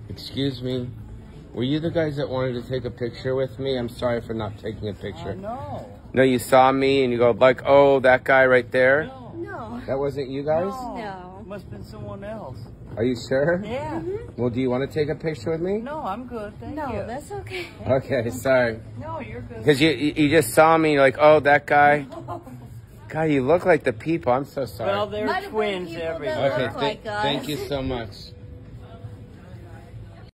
Excuse me. Were you the guys that wanted to take a picture with me? I'm sorry for not taking a picture. No. No, you saw me and you go like, oh, that guy right there? No. That wasn't you guys? No. It must have been someone else. Are you sure? Yeah. Well, do you want to take a picture with me? No, I'm good. Thank you. No, that's okay. Okay, sorry. No, you're good. Because you just saw me, you're like, oh, that guy. God, you look like the people. I'm so sorry. Well, they're Might have been twins people that everywhere. Okay, look like us. thank you so much.